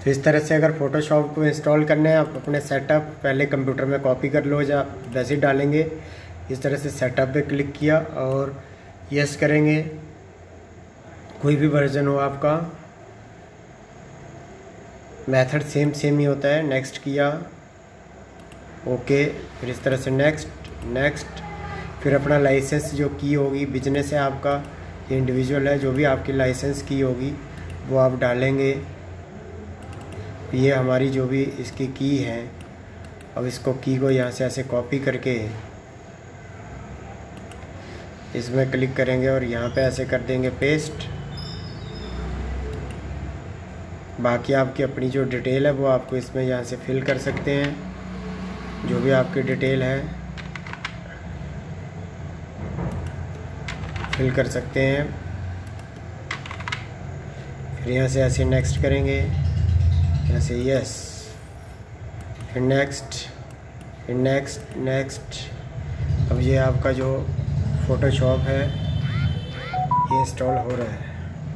तो इस तरह से अगर फ़ोटोशॉप को इंस्टॉल करना है, आप अपने सेटअप पहले कंप्यूटर में कॉपी कर लो, या वैसे ही डालेंगे। इस तरह से सेटअप पे क्लिक किया और यस करेंगे, कोई भी वर्जन हो आपका। मेथड सेम ही होता है। नेक्स्ट किया, ओके, फिर इस तरह से नेक्स्ट। फिर अपना लाइसेंस जो की होगी, बिजनेस है आपका, ये इंडिविजुअल है, जो भी आपकी लाइसेंस की होगी वो आप डालेंगे। ये हमारी जो भी इसकी की है, अब इसको की को यहाँ से ऐसे कॉपी करके इसमें क्लिक करेंगे और यहाँ पे ऐसे कर देंगे पेस्ट। बाकी आपकी अपनी जो डिटेल है वो आपको इसमें यहाँ से फिल कर सकते हैं, जो भी आपकी डिटेल है फिल कर सकते हैं। फिर यहाँ से ऐसे नेक्स्ट करेंगे, यहाँ से यस, फिर नेक्स्ट, फिर नेक्स्ट। अब ये आपका जो फ़ोटोशॉप है ये इंस्टॉल हो रहा है।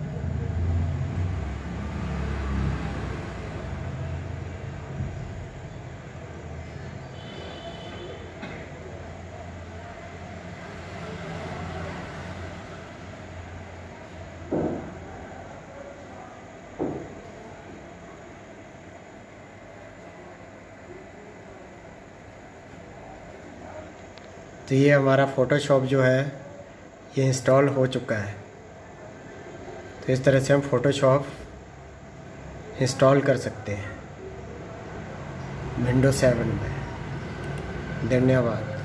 तो ये हमारा फ़ोटोशॉप जो है ये इंस्टॉल हो चुका है। तो इस तरह से हम फ़ोटोशॉप इंस्टॉल कर सकते हैं विंडोज़ 7 में। धन्यवाद।